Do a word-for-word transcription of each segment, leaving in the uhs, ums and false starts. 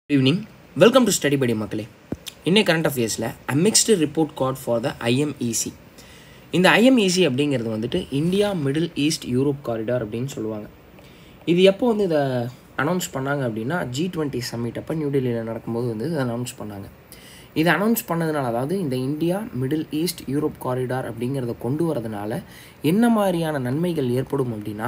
Good evening. Welcome to Study Buddy மக்களே. இன்னைக்கு current அஃபேர்ஸில் a mixed report card for the I M E C. இந்த I M E C அப்படிங்கிறது வந்துட்டு India Middle East Europe corridor அப்படின்னு சொல்லுவாங்க. இது எப்போ வந்து இதை அனௌன்ஸ் பண்ணாங்க அப்படின்னா ஜி டுவெண்ட்டி சம்மிட் அப்போ நியூ டெல்லியில் நடக்கும்போது வந்து இதை அனௌன்ஸ் பண்ணாங்க. இதை அனௌன்ஸ் பண்ணதுனால அதாவது இந்த India Middle East Europe corridor அப்படிங்கிறத கொண்டு வரதுனால என்ன மாதிரியான நன்மைகள் ஏற்படும் அப்படின்னா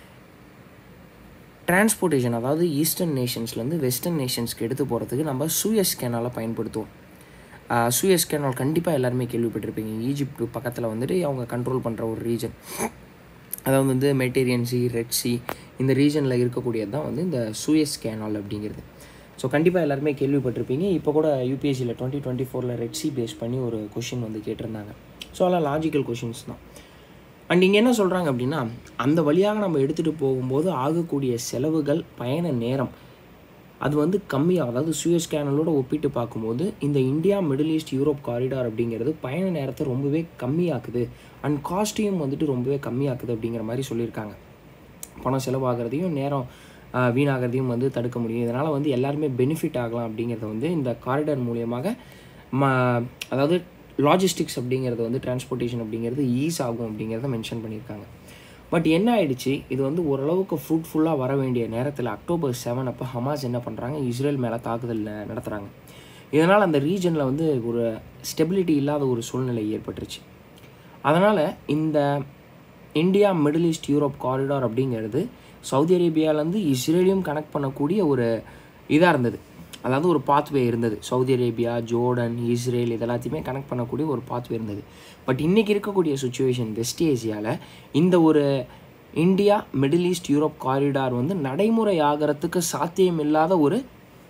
டிரான்ஸ்போர்ட்டேஷன் அதாவது ஈஸ்டர்ன் நேஷன்ஸ்லேருந்து வெஸ்டர்ன் நேஷன்ஸ்க்கு எடுத்து போகிறதுக்கு நம்ம சூயஸ் கேனால் பயன்படுத்துவோம். சூயஸ் கேனால் கண்டிப்பாக எல்லாருமே கேள்விப்பட்டிருப்பீங்க. ஈஜிப்ட் பக்கத்தில் வந்துட்டு அவங்க கண்ட்ரோல் பண்ணுற ஒரு ரீஜன், அதாவது வந்து மெடிட்டரேனியன் சி, ரெட் சி, இந்த ரீஜனில் இருக்கக்கூடியது தான் வந்து இந்த சூயஸ் கேனால் அப்படிங்கிறது. ஸோ கண்டிப்பாக எல்லாருமே கேள்விப்பட்டிருப்பீங்க. இப்போ கூட யூபிஎஸ்சியில் டுவெண்ட்டி டுவெண்ட்டி ஃபோரில் ரெட் சி பேஸ் பண்ணி ஒரு கொஷின் வந்து கேட்டிருந்தாங்க. ஸோ அதெல்லாம் லாஜிக்கல் கொஷின்ஸ் தான். அண்ட் இங்கே என்ன சொல்கிறாங்க அப்படின்னா அந்த வழியாக நம்ம எடுத்துகிட்டு போகும்போது ஆகக்கூடிய செலவுகள், பயண நேரம் அது வந்து கம்மியாக, அதாவது சூயஸ் கேனலோட ஒப்பிட்டு பார்க்கும்போது இந்த India Middle East Europe corridor அப்படிங்கிறது பயண நேரத்தை ரொம்பவே கம்மியாக்குது அண்ட் காஸ்ட்டையும் வந்துட்டு ரொம்பவே கம்மியாக்குது அப்படிங்கிற மாதிரி சொல்லியிருக்காங்க. பணம் செலவாகிறதையும் நேரம் வீணாகிறதையும் வந்து தடுக்க முடியும். இதனால் வந்து எல்லாருமே பெனிஃபிட் ஆகலாம் அப்படிங்கிறத வந்து இந்த காரிடார் மூலியமாக ம அதாவது லாஜிஸ்டிக்ஸ் அப்படிங்கிறது வந்து டிரான்ஸ்போர்ட்டேஷன் அப்படிங்கிறது ஈஸ் ஆகும் அப்படிங்கிறத மென்ஷன் பண்ணியிருக்காங்க. பட் என்ன ஆகிடுச்சு, இது வந்து ஓரளவுக்கு ஃப்ரூட்ஃபுல்லாக வர வேண்டிய நேரத்தில் அக்டோபர் செவன் அப்போ ஹமாஸ் என்ன பண்ணுறாங்க, இஸ்ரேல் மேலே தாக்குதல் நடத்துகிறாங்க. இதனால் அந்த ரீஜனில் வந்து ஒரு ஸ்டெபிலிட்டி இல்லாத ஒரு சூழ்நிலை ஏற்பட்டுருச்சு. அதனால் இந்த India Middle East Europe corridor அப்படிங்கிறது சவுதி அரேபியாவிலேருந்து இஸ்ரேலையும் கனெக்ட் பண்ணக்கூடிய ஒரு இதாக இருந்தது, அதாவது ஒரு பாத்வே இருந்தது. சவுதி அரேபியா, ஜோர்டன், இஸ்ரேல் இதெல்லாத்தையுமே கனெக்ட் பண்ணக்கூடிய ஒரு பாத்வே இருந்தது. பட் இன்றைக்கி இருக்கக்கூடிய சுச்சுவேஷன் வெஸ்ட் ஏசியாவில் இந்த ஒரு India Middle East Europe corridor வந்து நடைமுறை ஆகிறதுக்கு சாத்தியம் இல்லாத ஒரு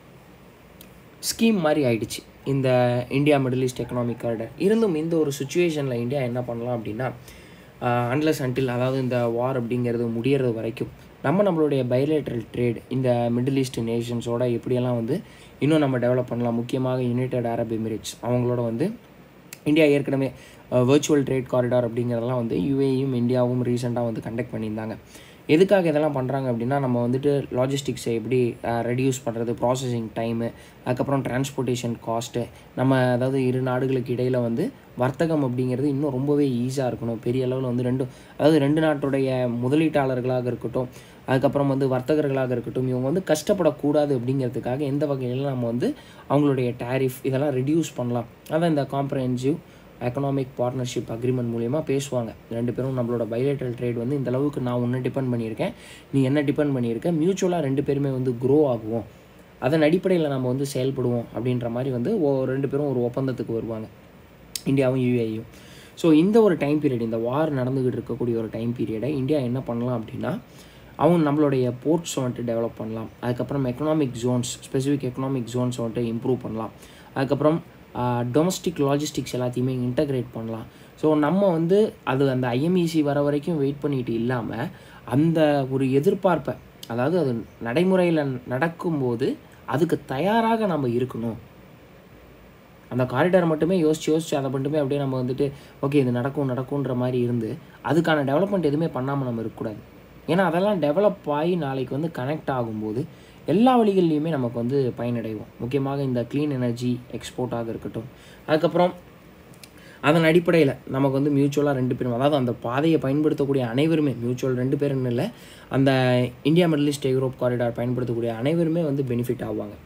ஸ்கீம் மாதிரி ஆயிடுச்சு இந்த India Middle East economic corridor. இருந்தும் இந்த ஒரு சுச்சுவேஷனில் இந்தியா என்ன பண்ணலாம் அப்படின்னா அன்லஸ் அன்டில் அதாவது இந்த வார் அப்படிங்கிறது முடியறது வரைக்கும் நம்ம நம்மளுடைய பைலேட்ரல் ட்ரேட் இந்த மிடில் ஈஸ்ட் நேஷன்ஸோட எப்படியெல்லாம் வந்து இன்னும் நம்ம டெவலப் பண்ணலாம். முக்கியமாக யுனைடெட் அரப் எமிரேட்ஸ் அவங்களோட வந்து இந்தியா ஏற்கனவே வர்ச்சுவல் ட்ரேட் காரிடார் அப்படிங்கிறதெல்லாம் வந்து யுஏயும் இந்தியாவும் ரீசெண்டாக வந்து கண்டக்ட் பண்ணியிருந்தாங்க. எதுக்காக இதெல்லாம் பண்ணுறாங்க அப்படின்னா நம்ம வந்துட்டு லாஜிஸ்டிக்ஸை எப்படி ரெடியூஸ் பண்ணுறது, ப்ராசஸிங் டைமு, அதுக்கப்புறம் டிரான்ஸ்போர்ட்டேஷன் காஸ்ட்டு, நம்ம அதாவது இரு நாடுகளுக்கு இடையில் வந்து வர்த்தகம் அப்படிங்கிறது இன்னும் ரொம்பவே ஈஸியாக இருக்கணும். பெரிய அளவில் வந்து ரெண்டு அதாவது ரெண்டு நாட்டுடைய முதலீட்டாளர்களாக இருக்கட்டும், அதுக்கப்புறம் வந்து வர்த்தகர்களாக இருக்கட்டும், இவங்க வந்து கஷ்டப்படக்கூடாது அப்படிங்கிறதுக்காக எந்த வகையில் நம்ம வந்து அவங்களுடைய டேரிஃப் இதெல்லாம் ரெடியூஸ் பண்ணலாம். அதான் இந்த காம்ப்ரஹென்சிவ் எக்கனாமிக் பார்ட்னர்ஷிப் அக்ரிமெண்ட் மூலிமா பேசுவாங்க. ரெண்டு பேரும் நம்மளோட பைலேட்ரல் ட்ரேட் வந்து இந்த அளவுக்கு நான் ஒன்று டிபெண்ட் பண்ணியிருக்கேன், நீ என்ன டிபெண்ட் பண்ணியிருக்கேன், மியூச்சுவலாக ரெண்டு பேருமே வந்து க்ரோ ஆகுவோம், அதன் அடிப்படையில் நம்ம வந்து செயல்படுவோம் அப்படின்ற மாதிரி வந்து ஓ ரெண்டு பேரும் ஒரு ஒப்பந்தத்துக்கு வருவாங்க, இந்தியாவும் யூஏயும். ஸோ இந்த ஒரு டைம் பீரியட், இந்த வார் நடந்துக்கிட்டு இருக்கக்கூடிய ஒரு டைம் பீரியடை இந்தியா என்ன பண்ணலாம் அப்படின்னா அவங்க நம்மளுடைய போர்ட்ஸ் வந்துட்டு டெவலப் பண்ணலாம். அதுக்கப்புறம் economic zones, specific economic zones வந்துட்டு இம்ப்ரூவ் பண்ணலாம். அதுக்கப்புறம் டொமஸ்டிக் லாஜிஸ்டிக்ஸ் எல்லாத்தையுமே இன்டகிரேட் பண்ணலாம். ஸோ நம்ம வந்து அது அந்த ஐஎம்இசி வர வரைக்கும் வெயிட் பண்ணிட்டு இல்லாமல் அந்த ஒரு எதிர்பார்ப்பை, அதாவது அது நடைமுறையில் நடக்கும்போது அதுக்கு தயாராக நம்ம இருக்கணும். அந்த காரிடார் மட்டுமே யோசிச்சு யோசிச்சு அதை மட்டுமே அப்படியே நம்ம வந்துட்டு ஓகே இது நடக்கும் நடக்கும்ன்ற மாதிரி இருந்து அதுக்கான டெவலப்மெண்ட் எதுவுமே பண்ணாமல் நம்ம இருக்கக்கூடாது. ஏன்னா அதெல்லாம் டெவலப் ஆகி நாளைக்கு வந்து கனெக்ட் ஆகும்போது எல்லா வழிகள்லையுமே நமக்கு வந்து பயனடைவோம். முக்கியமாக இந்த க்ளீன் எனர்ஜி எக்ஸ்போர்ட்டாக இருக்கட்டும், அதுக்கப்புறம் அதன் அடிப்படையில் நமக்கு வந்து மியூச்சுவலாக ரெண்டு பேரும், அதாவது அந்த பாதையை பயன்படுத்தக்கூடிய அனைவருமே, மியூச்சுவல் ரெண்டு பேருன்னு இல்லை, அந்த India Middle East Europe corridor பயன்படுத்தக்கூடிய அனைவருமே வந்து பெனிஃபிட் ஆவாங்க.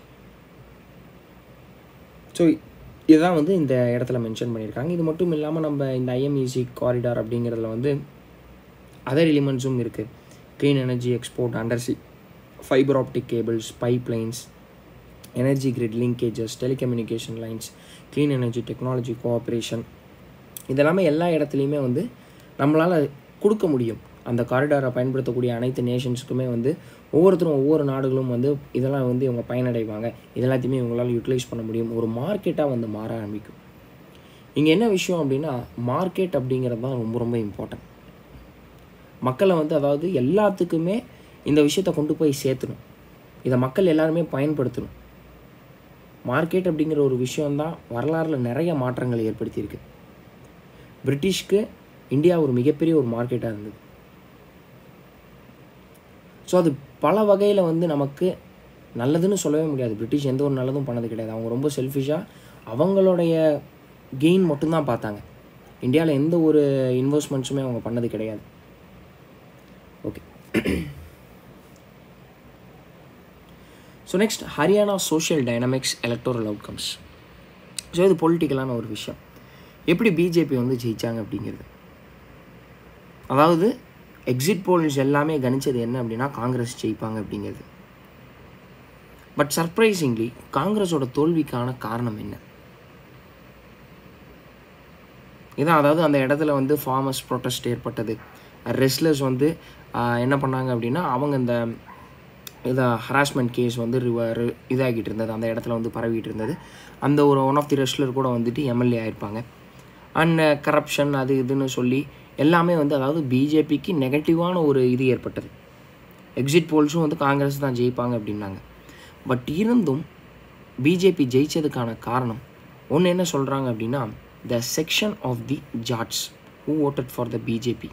ஸோ இதுதான் வந்து இந்த இடத்துல மென்ஷன் பண்ணியிருக்காங்க. இது மட்டும் இல்லாமல் நம்ம இந்த ஐஎம்இசி காரிடார் அப்படிங்கிறதுல வந்து அதர் எலிமெண்ட்ஸும் இருக்குது. Clean energy export, undersea fibre optic cables, pipelines, energy grid linkages, telecommunication lines, clean energy technology cooperation, இதெல்லாமே எல்லா இடத்துலையுமே வந்து நம்மளால் கொடுக்க முடியும். அந்த காரிடாரை பயன்படுத்தக்கூடிய அனைத்து நேஷன்ஸுக்குமே வந்து ஒவ்வொருத்தரும் ஒவ்வொரு நாடுகளும் வந்து இதெல்லாம் வந்து இவங்க பயனடைவாங்க, இதெல்லாத்தையுமே இவங்களால் யூட்டிலைஸ் பண்ண முடியும். ஒரு மார்க்கெட்டாக வந்து மாற ஆரம்பிக்கும். இங்கே என்ன விஷயம் அப்படின்னா மார்க்கெட் அப்படிங்கிறது தான் ரொம்ப ரொம்ப இம்பார்ட்டன்ட். மக்களை வந்து அதாவது எல்லாத்துக்குமே இந்த விஷயத்தை கொண்டு போய் சேர்த்தணும், இதை மக்கள் எல்லாருமே பயன்படுத்தணும். மார்க்கெட் அப்படிங்கிற ஒரு விஷயந்தான் வரலாறில் நிறைய மாற்றங்களை ஏற்படுத்தியிருக்கு. பிரிட்டிஷ்க்கு இந்தியா ஒரு மிகப்பெரிய ஒரு மார்க்கெட்டாக இருந்தது. ஸோ அது பல வகையில் வந்து நமக்கு நல்லதுன்னு சொல்லவே முடியாது. பிரிட்டிஷ் எந்த ஒரு நல்லதும் பண்ணது கிடையாது. அவங்க ரொம்ப செல்ஃபிஷாக அவங்களுடைய கெயின் மட்டும்தான் பார்த்தாங்க. இந்தியாவில் எந்த ஒரு இன்வெஸ்ட்மெண்ட்ஸுமே அவங்க பண்ணது கிடையாது. Okay. So next Haryana social dynamics electoral outcomes. So இது பொலிட்டிக்கலான ஒரு விஷயம். எப்படி பிஜேபி வந்து ஜெயித்தாங்க அப்படிங்கிறது. அதாவது எக்ஸிட் போல்ஸ் எல்லாமே கணிச்சது என்ன அப்படின்னா காங்கிரஸ் ஜெயிப்பாங்க அப்படிங்கிறது. பட் சர்ப்ரைசிங்லி காங்கிரஸோட தோல்விக்கான காரணம் என்ன? இதான், அதாவது அந்த இடத்துல வந்து ஃபார்மர்ஸ் ப்ரொட்டஸ்ட் ஏற்பட்டது. ரெஸ்லர்ஸ் வந்து என்ன பண்ணாங்க அப்படின்னா அவங்க இந்த இதை ஹராஸ்மெண்ட் கேஸ் வந்து ரிவர் இதாகிட்டு இருந்தது, அந்த இடத்துல வந்து பரவிட்டு இருந்தது. அந்த ஒரு ஒன் ஆஃப் தி ரெஸ்லர் கூட வந்துட்டு எம்எல்ஏ ஆகிருப்பாங்க. அண்ட் கரப்ஷன் அது இதுன்னு சொல்லி எல்லாமே வந்து அதாவது பிஜேபிக்கு நெகட்டிவான ஒரு இது ஏற்பட்டது. எக்ஸிட் போல்ஸும் வந்து காங்கிரஸ் தான் ஜெயிப்பாங்க அப்படின்னாங்க. பட் இருந்தும் பிஜேபி ஜெயித்ததுக்கான காரணம் ஒன்று என்ன சொல்கிறாங்க அப்படின்னா, the section of the Jats who voted for the BJP,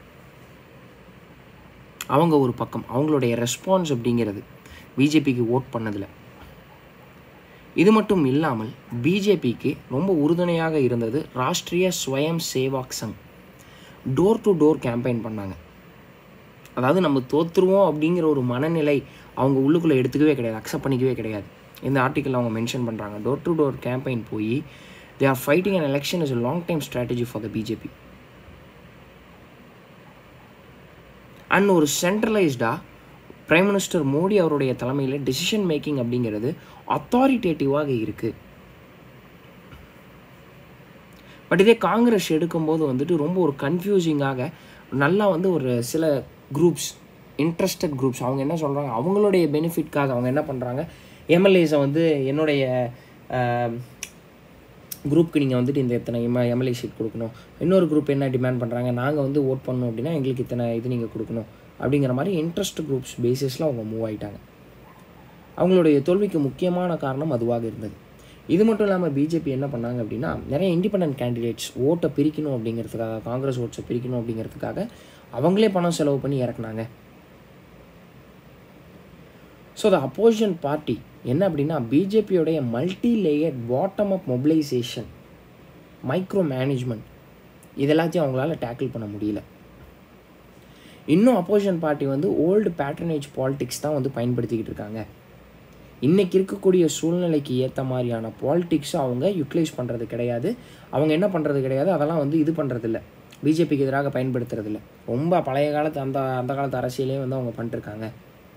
அவங்க ஒரு பக்கம் அவங்களுடைய ரெஸ்பான்ஸ் அப்படிங்கிறது பிஜேபிக்கு ஓட் பண்ணதில்லை. இது மட்டும் இல்லாமல் பிஜேபிக்கு ரொம்ப உறுதுணையாக இருந்தது Rashtriya Swayamsevak Sangh. Door to door campaign பண்ணாங்க. அதாவது நம்ம தோற்றுருவோம் அப்படிங்கிற ஒரு மனநிலை அவங்க உள்ளுக்குள்ளே எடுத்துக்கவே கிடையாது, அக்செப்ட் பண்ணிக்கவே கிடையாது. இந்த ஆர்டிக்கல் அவங்க மென்ஷன் பண்ணுறாங்க. டோர் டு டோர் கேம்பெயின் போய் they are fighting an election is a long time strategy for the BJP. And ஒரு சென்ட்ரலைஸ்டாக பிரைம் மினிஸ்டர் மோடி அவருடைய தலைமையில் டெசிஷன் மேக்கிங் அப்படிங்கிறது அத்தாரிட்டேட்டிவாக இருக்குது. பட் இதே காங்கிரஸ் எடுக்கும்போது வந்துட்டு ரொம்ப ஒரு கன்ஃபியூசிங்காக நல்லா வந்து ஒரு சில குரூப்ஸ், இன்ட்ரெஸ்டட் குரூப்ஸ், அவங்க என்ன சொல்கிறாங்க, அவங்களுடைய பெனிஃபிட்காக அவங்க என்ன பண்ணுறாங்க, எம்எல்ஏஸை வந்து என்னுடைய குரூப்புக்கு நீங்கள் வந்துட்டு இந்த இத்தனை எம் எம்எல்ஏ சீட் கொடுக்கணும். இன்னொரு குரூப் என்ன டிமாண்ட் பண்ணுறாங்க, நாங்கள் வந்து ஓட் பண்ணணும் அப்படின்னா எங்களுக்கு இத்தனை இது நீங்கள் கொடுக்கணும் அப்படிங்கிற மாதிரி இன்ட்ரெஸ்ட் குரூப்ஸ் பேசிஸில் அவங்க மூவ் ஆகிட்டாங்க. அவங்களுடைய தோல்விக்கு முக்கியமான காரணம் அதுவாக இருந்தது. இது மட்டும் இல்லாமல் பிஜேபி என்ன பண்ணாங்க அப்படின்னா, நிறைய இண்டிபெண்டன்ட் கேண்டிடேட்ஸ் ஓட்டை பிரிக்கணும் அப்படிங்கிறதுக்காக, காங்கிரஸ் ஓட்ஸை பிரிக்கணும் அப்படிங்கிறதுக்காக அவங்களே பணம் செலவு பண்ணி இறக்குனாங்க. ஸோ த அப்போசிஷன் பார்ட்டி என்ன அப்படின்னா, பிஜேபியோடைய multi layer bottom up mobilisation, micro management, இதெல்லாத்தையும் அவங்களால டேக்கிள் பண்ண முடியல. இன்னும் அப்போசிஷன் பார்ட்டி வந்து ஓல்டு பேட்ரனேஜ் பாலிடிக்ஸ் தான் வந்து பயன்படுத்திக்கிட்டு இருக்காங்க. இன்றைக்கி இருக்கக்கூடிய சூழ்நிலைக்கு ஏற்ற மாதிரியான பாலிடிக்ஸை அவங்க யூட்டிலைஸ் பண்ணுறது கிடையாது. அவங்க என்ன பண்ணுறது கிடையாது, அதெல்லாம் வந்து இது பண்ணுறதில்ல, பிஜேபிக்கு எதிராக பயன்படுத்துறதில்ல. ரொம்ப பழைய காலத்து அந்த அந்த காலத்து அரசியலே வந்து அவங்க பண்ணிட்டுருக்காங்க.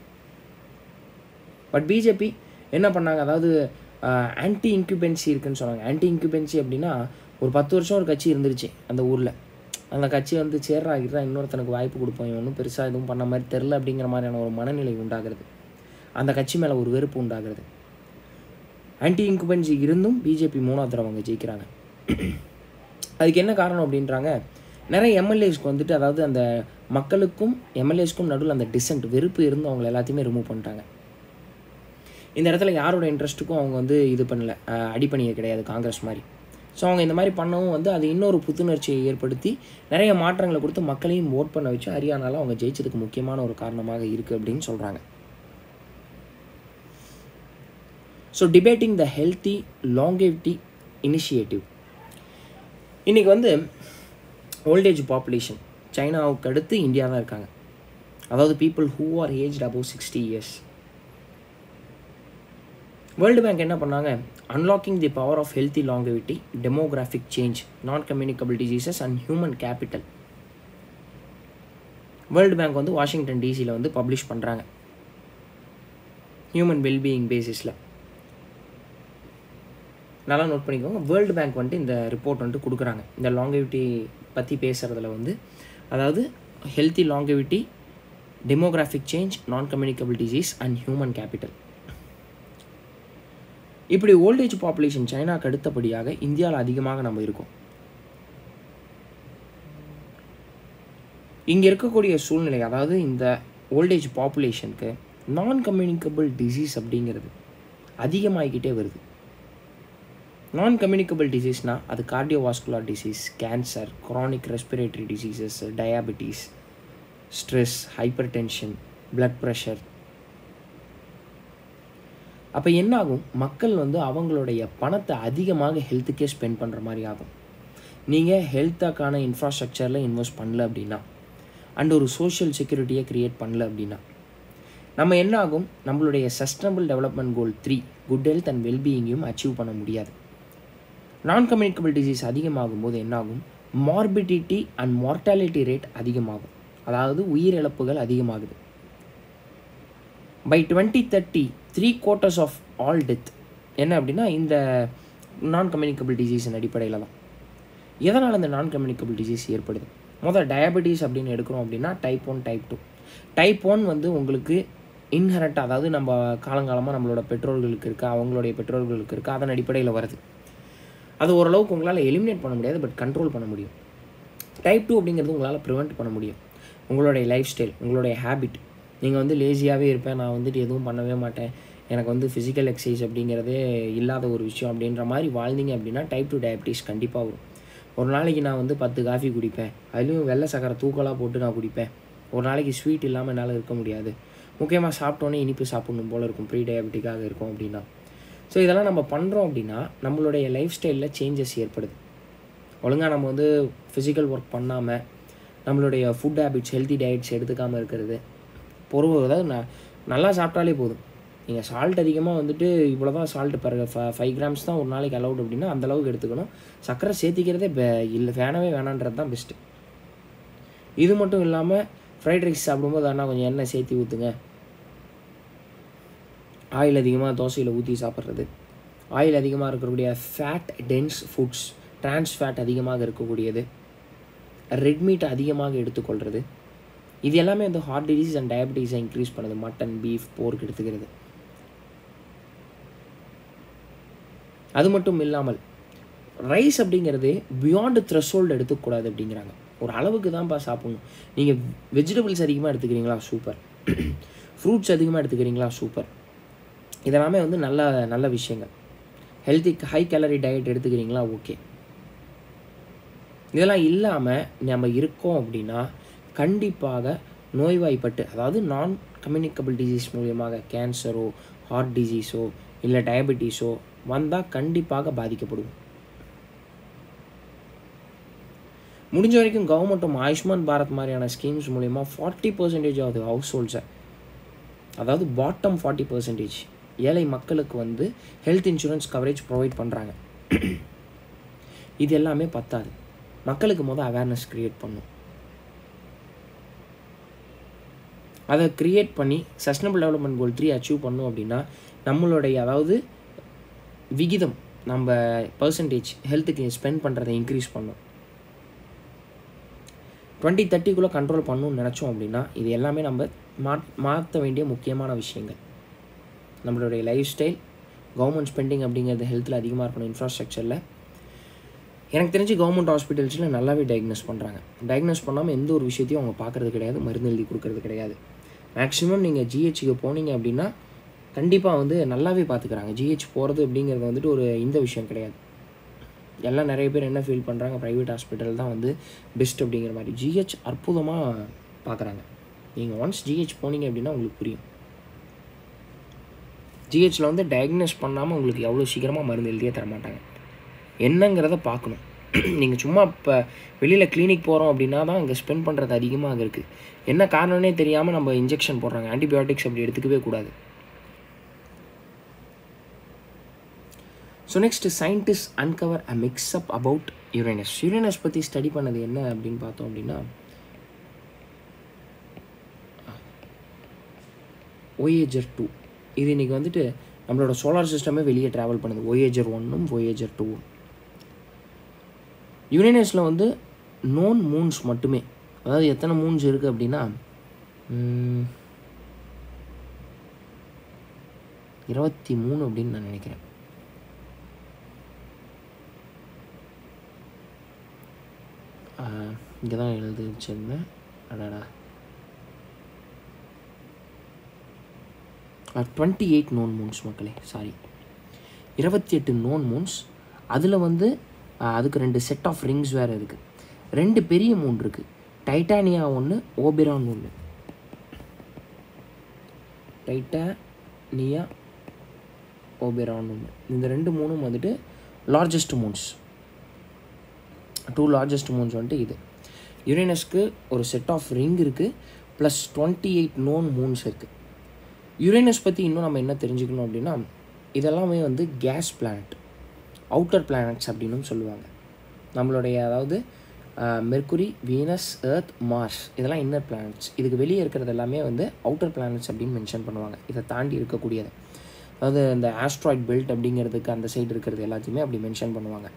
பட் பிஜேபி என்ன பண்ணாங்க, அதாவது ஆன்டி இன்குபென்சி இருக்குதுன்னு சொன்னாங்க. ஆன்டி இன்குபென்சி அப்படின்னா, ஒரு பத்து வருஷம் ஒரு கட்சி இருந்துருச்சு அந்த ஊரில், அந்த கட்சி வந்து சேர்றாகிட்டு இன்னொருத்தனுக்கு வாய்ப்பு கொடுப்போம், ஒன்றும் பெருசாக எதுவும் பண்ண மாதிரி தெரில அப்படிங்கிற மாதிரியான ஒரு மனநிலை உண்டாகிறது. அந்த கட்சி மேலே ஒரு வெறுப்பு உண்டாகிறது. ஆன்டி இன்குபென்சி இருந்தும் பிஜேபி மூணாவது தடவை அவங்க ஜெயிக்கிறாங்க. அதுக்கு என்ன காரணம் அப்படின்றாங்க, நிறைய எம்எல்ஏஸ்க்கு வந்துட்டு, அதாவது அந்த மக்களுக்கும் எம்எல்ஏஸ்க்கும் நடுவில் அந்த டிசென்ட் வெறுப்பு இருந்து அவங்களை எல்லாத்தையுமே ரிமூவ் பண்ணிட்டாங்க. இந்த இடத்துல யாரோட இன்ட்ரெஸ்ட்டுக்கும் அவங்க வந்து இது பண்ணல, அடிப்பணியே கிடையாது காங்கிரஸ் மாதிரி. ஸோ அவங்க இந்த மாதிரி பண்ணவும் வந்து அது இன்னொரு புத்துணர்ச்சியை ஏற்படுத்தி நிறைய மாற்றங்களை கொடுத்து மக்களையும் ஓட் பண்ண வச்சு ஹரியானாவில் அவங்க ஜெயிச்சதுக்கு முக்கியமான ஒரு காரணமாக இருக்குது அப்படின்னு சொல்கிறாங்க. So debating the healthy longevity initiative. இன்றைக்கி வந்து ஓல்டேஜ் பாப்புலேஷன் சைனாவுக்கு அடுத்து இந்தியா தான் இருக்காங்க. அதாவது people who are aged above sixty years. World bank என்ன பண்ணாங்க, unlocking the power of healthy longevity, demographic change, non communicable diseases and human capital. World bank வந்து வாஷிங்டன் டிசியில் வந்து பப்ளிஷ் பண்ணுறாங்க ஹியூமன் வெல்பீயிங் பேசிஸில். நல்லா நோட் பண்ணிக்கோங்க. வேர்ல்டு பேங்க் வந்துட்டு இந்த ரிப்போர்ட் வந்துட்டு கொடுக்குறாங்க இந்த லாங்கவிட்டி பற்றி பேசுகிறதுல வந்து, அதாவது healthy longevity, demographic change, non communicable disease and human capital. இப்படி ஓல்டேஜ் பாப்புலேஷன் சைனாக்கு அடுத்தபடியாக இந்தியாவில் அதிகமாக நம்ம இருக்கோம். இங்கே இருக்கக்கூடிய சூழ்நிலை, அதாவது இந்த ஓல்டேஜ் பாப்புலேஷனுக்கு நான் கம்யூனிகபிள் டிசீஸ் அப்படிங்கிறது அதிகமாகிக்கிட்டே வருது. நான் கம்யூனிகபிள் டிசீஸ்னால் அது cardiovascular disease, cancer, chronic respiratory diseases, diabetes, stress, hypertension, blood pressure. அப்போ என்ன ஆகும், மக்கள் வந்து அவங்களுடைய பணத்தை அதிகமாக ஹெல்த்துக்கே ஸ்பெண்ட் பண்ணுற மாதிரி ஆகும். நீங்கள் ஹெல்த்துக்கான இன்ஃப்ராஸ்ட்ரக்சரில் இன்வெஸ்ட் பண்ணல அப்படின்னா, அண்ட் ஒரு சோஷியல் செக்யூரிட்டியை க்ரியேட் பண்ணல அப்படின்னா, நம்ம என்ன ஆகும், நம்மளுடைய sustainable development goal three good health and வெல்பீயிங்கையும் அச்சீவ் பண்ண முடியாது. நான் கம்யூனிகபிள் டிசீஸ் அதிகமாகும் போது என்னாகும், மார்பிடிட்டி அண்ட் மார்டாலிட்டி ரேட் அதிகமாகும். அதாவது உயிரிழப்புகள் அதிகமாகுது. By twenty thirty three quarters of all death என்ன அப்படின்னா இந்த நான் கம்யூனிகபிள் டிசீஸின் அடிப்படையில் தான். எதனால் அந்த நான் கம்யூனிகபிள் டிசீஸ் ஏற்படுது? முதல் டயபெட்டிஸ் அப்படின்னு எடுக்கிறோம் அப்படின்னா type one type two. Type one வந்து உங்களுக்கு இன்ஹெரண்ட், அதாவது நம்ம காலங்காலமாக நம்மளோட பெற்றோர்களுக்கு இருக்கா, அவங்களுடைய பெற்றோர்களுக்கு இருக்கா, அதன் அடிப்படையில் வருது. அது ஓரளவுக்கு உங்களால் எலிமினேட் பண்ண முடியாது, பட் கண்ட்ரோல் பண்ண முடியும். டைப் டூ அப்படிங்கிறது உங்களால் ப்ரிவெண்ட் பண்ண முடியும். உங்களுடைய லைஃப் ஸ்டைல், உங்களுடைய ஹேபிட். நீங்கள் வந்து லேசியாகவே இருப்பேன், நான் வந்துட்டு எதுவும் பண்ணவே மாட்டேன், எனக்கு வந்து ஃபிசிக்கல் எக்ஸசைஸ் அப்படிங்கிறதே இல்லாத ஒரு விஷயம் அப்படின்ற மாதிரி வாழ்ந்தீங்க அப்படின்னா டைப் டூ டயபிட்டிஸ் கண்டிப்பாக வரும். ஒரு நாளைக்கு நான் வந்து பத்து காஃபி குடிப்பேன், அதுலேயும் வெள்ளை சக்கரை தூக்கலாக போட்டு நான் குடிப்பேன். ஒரு நாளைக்கு ஸ்வீட் இல்லாமல் என்னால் இருக்க முடியாது. முக்கியமாக சாப்பிட்டோன்னே இனிப்பு சாப்பிடணும் போல் இருக்கும், ப்ரீ டயபெட்டிக்காக இருக்கும் அப்படின்னா. ஸோ இதெல்லாம் நம்ம பண்ணுறோம் அப்படின்னா நம்மளுடைய லைஃப் ஸ்டைலில் சேஞ்சஸ் ஏற்படுது. ஒழுங்காக நம்ம வந்து ஃபிசிக்கல் ஒர்க் பண்ணாமல் நம்மளுடைய ஃபுட் ஹேபிட்ஸ், ஹெல்த்தி டயட்ஸ் எடுத்துக்காமல் இருக்கிறது, பொறுவு, அதாவது நான் நல்லா சாப்பிட்டாலே போதும். நீங்கள் சால்ட் அதிகமாக வந்துட்டு இவ்வளோ தான் சால்ட் பர் ஃபைவ் கிராம்ஸ் தான் ஒரு நாளைக்கு அலவுட் அப்படின்னா அந்தளவுக்கு எடுத்துக்கணும். சர்க்கரை சேர்த்திக்கிறதே பே இல்லை வேணவே வேணான்றது தான் பெஸ்ட்டு. இது மட்டும் இல்லாமல் ஃப்ரைட் ரைஸ் சாப்பிடும்போது ஆனால் கொஞ்சம் எண்ணெய் சேர்த்தி ஊற்றுங்க. ஆயில் அதிகமாக தோசையில் ஊற்றி சாப்பிட்றது, ஆயில் அதிகமாக இருக்கக்கூடிய fat dense foods, trans fat அதிகமாக இருக்கக்கூடியது, ரெட் மீட் அதிகமாக எடுத்துக்கொள்கிறது, இது எல்லாமே வந்து ஹார்ட் டிசீஸ் அண்ட் டயபெட்டிஸை இன்க்ரீஸ் பண்ணுது. மட்டன், பீஃப், போர்க் எடுத்துக்கிறது. அது மட்டும் இல்லாமல் ரைஸ் அப்படிங்கிறது பியாண்ட் த்ரெஷோல்டு எடுத்துக்கூடாது அப்படிங்கிறாங்க. ஒரு அளவுக்கு தான்ப்பா சாப்பிட்ணும். நீங்கள் வெஜிடபிள்ஸ் அதிகமாக எடுத்துக்கிறீங்களா, சூப்பர். ஃப்ரூட்ஸ் அதிகமாக எடுத்துக்கிறீங்களா, சூப்பர். இதெல்லாமே வந்து நல்ல நல்ல விஷயங்கள். ஹெல்த்தி ஹை கேலரி டயட் எடுத்துக்கிறீங்களா, ஓகே. இதெல்லாம் இல்லாமல் நம்ம இருக்கோம் அப்படின்னா கண்டிப்பாக நோய்வாய்ப்பட்டு, அதாவது நான் கம்யூனிகபிள் டிசீஸ் மூலியமாக கேன்சரோ, ஹார்ட் டிசீஸோ இல்லை டயபெட்டிஸோ வந்தால் கண்டிப்பாக பாதிக்கப்படுவோம். முடிஞ்ச வரைக்கும் கவர்மெண்ட்டும் ஆயுஷ்மான் பாரத் மாதிரியான ஸ்கீம்ஸ் மூலிமா ஃபார்ட்டி பர்சன்டேஜ் ஆகுது ஹவுஸ் ஹோல்ட்ஸை, அதாவது பாட்டம் ஃபார்ட்டி பர்சன்டேஜ் ஏழை மக்களுக்கு வந்து ஹெல்த் இன்சூரன்ஸ் கவரேஜ் ப்ரொவைட் பண்ணுறாங்க. இது எல்லாமே பத்தாது. மக்களுக்கு முதல் அவேர்னஸ் க்ரியேட் பண்ணும். அதை க்ரியேட் பண்ணி sustainable development goal three achieve பண்ணோம் அப்படின்னா நம்மளுடைய, அதாவது விகிதம், நம்ம பர்சன்டேஜ் ஹெல்த்துக்கு ஸ்பெண்ட் பண்ணுறதை இன்க்ரீஸ் பண்ணும். டுவெண்ட்டி தேர்ட்டிக்குள்ளே கண்ட்ரோல் பண்ணணும்னு நினச்சோம் அப்படின்னா இது எல்லாமே நம்ம மா மாற்ற வேண்டிய முக்கியமான விஷயங்கள். நம்மளுடைய லைஃப் ஸ்டைல், கவர்மெண்ட் ஸ்பெண்டிங் அப்படிங்கிறது ஹெல்த்தில் அதிகமாக இருக்கணும். இன்ஃப்ராஸ்ட்ரக்சரில் எனக்கு தெரிஞ்சு கவர்மெண்ட் ஹாஸ்பிட்டல்ஸில் நல்லாவே டயக்னோஸ் பண்ணுறாங்க. டயக்னோஸ் பண்ணாமல் எந்த ஒரு விஷயத்தையும் அவங்க பார்க்குறது கிடையாது, மருந்து எழுதி கொடுக்கறது கிடையாது. மேக்ஸிமம் நீங்கள் ஜிஹெச்சுக்கு போனீங்க அப்படின்னா கண்டிப்பாக வந்து நல்லாவே பார்த்துக்கிறாங்க. ஜிஹெச் போகிறது அப்படிங்கிறது வந்துட்டு ஒரு இந்த விஷயம் கிடையாது. எல்லாம் நிறைய பேர் என்ன ஃபீல் பண்ணுறாங்க, ப்ரைவேட் ஹாஸ்பிட்டல் தான் வந்து பெஸ்ட் அப்படிங்கிற மாதிரி. ஜிஹெச் அற்புதமாக பார்க்குறாங்க. நீங்கள் ஒன்ஸ் ஜிஹெச் போனீங்க அப்படின்னா உங்களுக்கு புரியும். ஜிஹெச்சில் வந்து டயக்னோஸ் பண்ணாமல் உங்களுக்கு எவ்வளோ சீக்கிரமாக மருந்து எழுதியே தரமாட்டாங்க. என்னங்கிறத பார்க்கணும். நீங்கள் சும்மா இப்போ வெளியில் கிளினிக் போகிறோம் அப்படின்னா தான் அங்கே ஸ்பெண்ட் பண்ணுறது அதிகமாக இருக்குது. என்ன காரணம்னே தெரியாமல் நம்ம இன்ஜெக்ஷன் போடுறாங்க. ஆன்டிபயோட்டிக்ஸ் அப்படி எடுத்துக்கவே கூடாது. So next, scientist uncover a mix up about Uranus. Uranus பற்றி ஸ்டடி பண்ணது என்ன அப்படின்னு பார்த்தோம் அப்படின்னா ஒயேஜர் டூ. இது இன்றைக்கி வந்துட்டு நம்மளோட சோலார் சிஸ்டமே வெளியே ட்ராவல் பண்ணுது. ஒயேஜர் ஒன்னும் ஒயேஜர் டூவும். யுரேனஸில் வந்து நோன் மூன்ஸ் மட்டுமே, அதாவது எத்தனை மூன்ஸ் இருக்குது அப்படின்னா இருபத்தி மூணு அப்படின்னு நான் நினைக்கிறேன். இங்கே தான் எழுதி வச்சுருந்தேன். அடாடா, டுவெண்ட்டி எயிட் நோன் மூன்ஸ் மக்களே, சாரி இருபத்தி எட்டு நோன் மூன்ஸ். அதில் வந்து அதுக்கு ரெண்டு செட் ஆஃப் ரிங்ஸ் வேறு இருக்குது. ரெண்டு பெரிய மூன் இருக்குது. டைட்டானியா ஒன்று, ஓபெரான் ஒன்று. டைட்டானியா ஓபெரான் ஒன்று. இந்த ரெண்டு மூணும் வந்துட்டு largest moons. Two largest moons வந்துட்டு இது. யுரேனஸ்க்கு ஒரு செட் ஆஃப் ரிங் இருக்குது, plus twenty eight known moons இருக்குது. யுரேனஸ் பற்றி இன்னும் நம்ம என்ன தெரிஞ்சுக்கணும் அப்படின்னா, இதெல்லாமே வந்து கேஸ் பிளானட், அவுட்டர் பிளானட்ஸ் அப்படின்னும் சொல்லுவாங்க. நம்மளுடைய அதாவது மெர்க்குரி, வீனஸ், எர்த், மார்ஸ் இதெல்லாம் இன்னர் பிளானட்ஸ். இதுக்கு வெளியே இருக்கிறது எல்லாமே வந்து அவுட்டர் பிளானட்ஸ் அப்படின்னு மென்ஷன் பண்ணுவாங்க. இதை தாண்டி இருக்கக்கூடியது, அதாவது இந்த ஆஸ்ட்ராய்ட் பெல்ட் அப்படிங்கிறதுக்கு அந்த சைடு இருக்கிறது எல்லாத்தையுமே அப்படி மென்ஷன் பண்ணுவாங்க.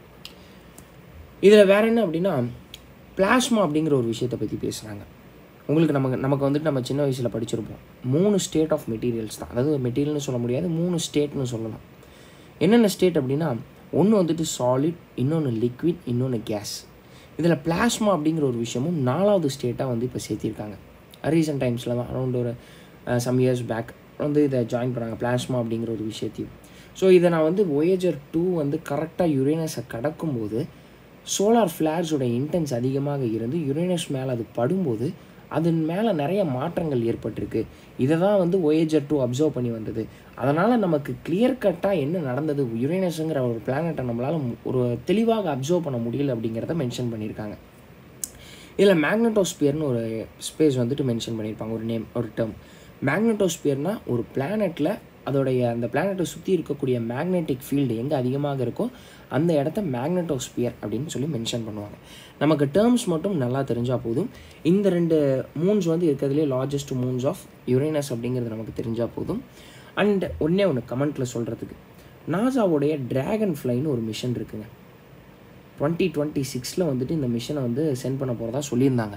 இதில் வேறு என்ன அப்படின்னா, பிளாஸ்மா அப்படிங்கிற ஒரு விஷயத்தை பற்றி பேசுகிறாங்க. உங்களுக்கு நமக்கு நமக்கு வந்துட்டு நம்ம சின்ன வயசில் படிச்சிருப்போம், மூணு ஸ்டேட் ஆஃப் மெட்டீரியல்ஸ் தான். அதாவது மெட்டீரியல்னு சொல்ல முடியாது, மூணு ஸ்டேட்னு சொல்லலாம். என்னென்ன ஸ்டேட் அப்படின்னா, ஒன்று வந்துட்டு சாலிட், இன்னொன்று லிக்விட், இன்னொன்று கேஸ். இதில் பிளாஸ்மா அப்படிங்கிற ஒரு விஷயமும் நாலாவது ஸ்டேட்டாக வந்து இப்போ சேர்த்திருக்காங்க. ரீசெண்ட் டைம்ஸில் தான், அரௌண்ட் ஒரு சம் இயர்ஸ் பேக் வந்து இதை ஜாயின் பண்ணாங்க, பிளாஸ்மா அப்படிங்கிற ஒரு விஷயத்தையும். ஸோ இதை நான் வந்து Voyager டூ வந்து கரெக்டாக யுரேனஸை கடக்கும்போது சோலார் ஃப்ளேர்ஸோட இன்டென்ஸ் அதிகமாக இருந்து யுரேனஸ் மேலே அது படும்போது அதன் மேலே நிறைய மாற்றங்கள் ஏற்பட்டிருக்கு. இதை தான் வந்து Voyager டூ அப்சர்வ் பண்ணி வந்தது. அதனால் நமக்கு கிளியர் கட்டாக என்ன நடந்தது, யுரேனஸுங்கிற ஒரு பிளானட்டை நம்மளால் ஒரு தெளிவாக அப்சர்வ் பண்ண முடியல அப்படிங்கிறத மென்ஷன் பண்ணியிருக்காங்க. இதில் மேக்னட்டோஸ்பியர்னு ஒரு ஸ்பேஸ் வந்துட்டு மென்ஷன் பண்ணியிருப்பாங்க, ஒரு நேம், ஒரு டேர்ம். மேக்னட்டோஸ்பியர்னால் ஒரு பிளானட்டில் அதோடைய அந்த பிளானட்டை சுற்றி இருக்கக்கூடிய மேக்னெட்டிக் ஃபீல்டு எங்கே அதிகமாக இருக்கோ அந்த இடத்த மேக்னட்டோஸ்பியர் அப்படின்னு சொல்லி மென்ஷன் பண்ணுவாங்க. நமக்கு டேர்ம்ஸ் மட்டும் நல்லா தெரிஞ்சால் போதும். இந்த ரெண்டு மூன்ஸ் வந்து இருக்கிறதுலே லார்ஜஸ்ட் மூன்ஸ் ஆஃப் யுரேனஸ் அப்படிங்கிறது நமக்கு தெரிஞ்சால் போதும். அண்ட் ஒன்றே ஒன்று கமெண்ட்டில் சொல்கிறதுக்கு, நாசாவோடைய ட்ராகன் ஃப்ளைன்னு ஒரு மிஷன் இருக்குங்க. டுவெண்ட்டி டுவெண்ட்டி சிக்ஸில் வந்துட்டு இந்த மிஷனை வந்து சென்ட் பண்ண போகிறதா சொல்லியிருந்தாங்க.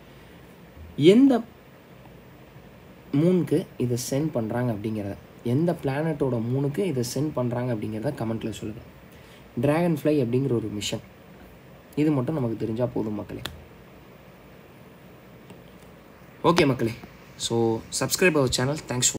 எந்த மூணுக்கு இதை சென்ட் பண்ணுறாங்க அப்படிங்கிறத, எந்த பிளானட்டோட மூணுக்கு இதை சென்ட் பண்ணுறாங்க அப்படிங்கிறத கமெண்ட்டில் சொல்லுங்கள். ட்ராகன் ஃப்ளை அப்படிங்கிற ஒரு மிஷன், இது மட்டும் நமக்கு தெரிஞ்சால் போதும் மக்களே. ஓகே மக்களே, so subscribe our channel. Thanks.